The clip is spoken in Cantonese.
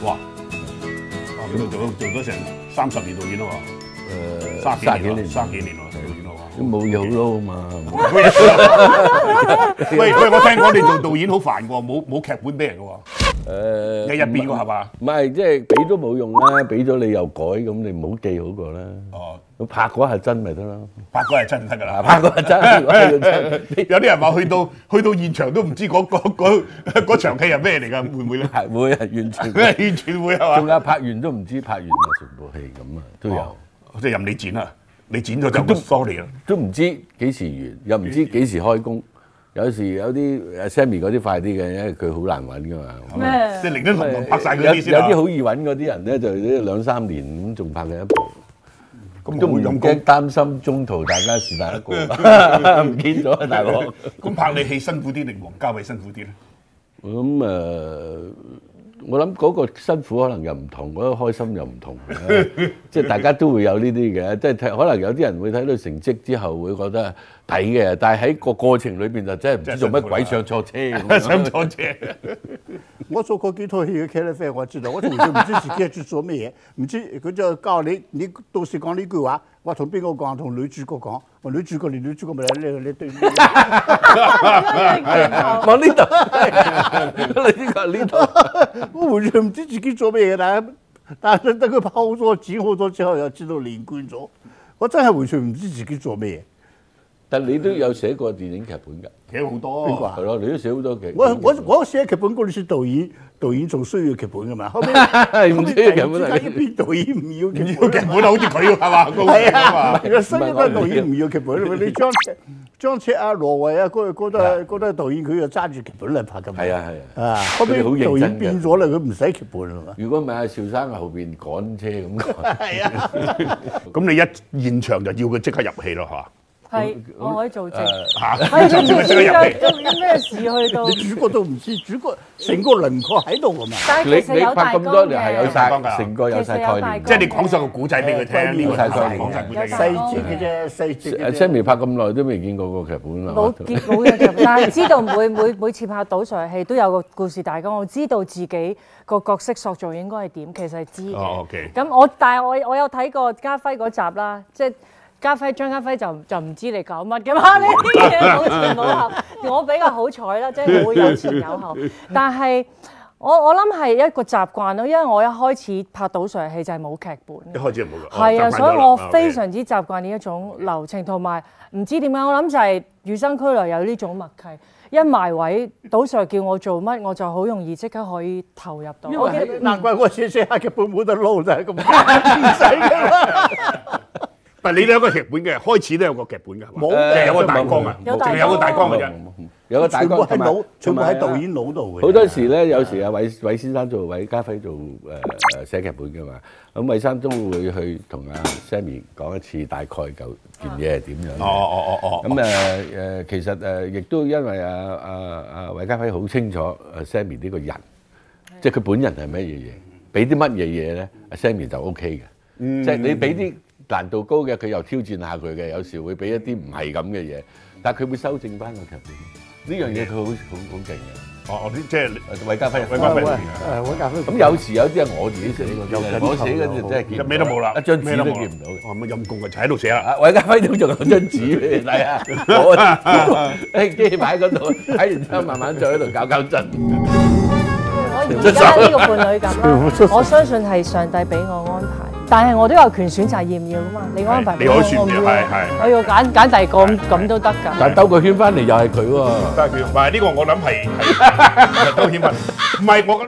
哇！佢度做咗成30年導演咯喎，30幾年喎導演咯喎， 都冇嘢好撈啊嘛。 喂，我聽講你做導演好煩喎，冇劇本俾人嘅喎。日日變喎係嘛？ 唔係，即係俾都冇用啦，俾咗你又改，咁你唔好記好過啦。哦，咁拍嗰下真咪得咯， 拍嗰係真得㗎啦， 拍嗰下真。 有啲人話去到現場都唔知嗰場戲係咩嚟㗎，會唔會咧？ 係會啊，完全完全會係嘛？ 仲有拍完都唔知拍完啦，成部戲咁啊都有。 即係任你剪啊，你剪咗就都 sorry 啦， 都唔知幾時完，又唔知幾時開工。有時有啲 Sammy 嗰啲快啲嘅，因為佢好難揾噶嘛。 咩？即係零零落落拍晒嗰啲先有啲好易揾嗰啲人咧，就2、3年咁仲拍緊一部。咁都唔驚擔心中途大家是但一個唔見咗啊，大佬。 咁拍你戲辛苦啲定王家衛辛苦啲咧？ 咁我諗嗰個辛苦可能又唔同，嗰個開心又唔同，即係大家都會有呢啲嘅，即係可能有啲人會睇到成績之後會覺得抵嘅，但係喺個過程裏邊就真係唔知做乜鬼上錯車， 上錯車。 我做過幾套戲嘅茄喱啡，我知道，我從來唔知自己係做咗乜嘢，唔知佢就教你到時講呢句話，我同邊個講？同女主角講，我女主角咪你對。 往呢度，你呢個呢度， 我完全唔知自己做乜嘢，但係等佢拍好咗、剪好咗之後，又知道連貫咗，我真係完全唔知自己做乜嘢。 但你都有寫過電影劇本㗎？ 寫好多， 邊個啊？ 係咯，你都寫好多劇。 我寫劇本嗰陣時，導演仲需要劇本㗎嘛？後尾唔需要劇本嚟。 一邊導演唔要劇本，好似佢係嘛？ 係啊，新一代導演唔要劇本，你張徹啊、羅維啊，嗰代導演佢就揸住劇本嚟拍㗎嘛。 係啊係啊。 後尾導演變咗啦，佢唔使劇本啦嘛。 如果唔係阿邵生喺後邊趕車咁趕。 係啊。 咁你一現場就要佢即刻入戲咯，係嘛？ 係，我可以做證。 係做證即刻入戲。 有咩事去到？ 你主角都唔知，主角成個輪廓喺度㗎嘛。 但係其實有大綱嘅。 你拍咁多年係有曬成個有曬概念， 即係你講晒個古仔俾佢聽，呢個講晒古仔。 細節嘅啫，細節。 阿 Sammy 拍咁耐都未見過個劇本啊！ 冇嘅劇本，但係知道每次拍賭 Sir 戲都有個故事大綱，我知道自己個角色塑造應該係點，其實係知嘅。 哦，OK。 咁但係我有睇過家輝嗰集啦，即係。張家輝就唔知你講乜嘅嘛，呢啲嘢冇前冇後。我比較好彩啦，即係會有前有後。但係我諗係一個習慣咯，因為我一開始拍賭 Sir 戲就係冇劇本。 一開始冇嘅。 係啊，所以我非常之習慣呢一種流程，同埋唔知點解，我諗就係與生俱來有呢種默契。一埋位，賭 Sir 叫我做乜，我就好容易即刻可以投入到。 難怪我寫下劇本冇得撈就係咁，唔使㗎啦。 但係你都有個劇本嘅，開始都有個劇本嘅，冇有個大綱啊，有個大綱嘅啫， 有個大綱。 全部喺導演腦度嘅。 好多時咧，有時阿韋先生做韋家輝做寫劇本嘅嘛，咁韋生都會去同阿 Sammy 講一次大概件嘢係點樣。咁其實亦都因為阿韋家輝好清楚Sammy 呢個人，即係佢本人係乜嘢嘢，俾啲乜嘢嘢咧，阿 Sammy 就 OK 嘅。即係你俾啲難度高嘅，佢又挑戰下佢嘅，有時會俾一啲唔係咁嘅嘢，但係佢會修正翻個劇本。呢樣嘢佢好勁嘅。 即係韋家輝。 韋家輝。 咁有時有啲係我自己寫嗰啲，我寫嗰啲真係見咩都冇啦， 一張紙都見唔到。 咁陰公嘅就喺度寫啦。 韋家輝都仲有張紙俾你睇啊！我機擺喺嗰度，睇完之後慢慢再喺度搞震。 我而家呢個伴侶咁啦，我相信係上帝俾我安排。但係我都有權選擇要唔要噶嘛？你安排俾我，我唔要，我要揀第二個咁都得㗎。 但兜個圈翻嚟又係佢喎。 唔係呢個我諗係兜圈翻，唔係我。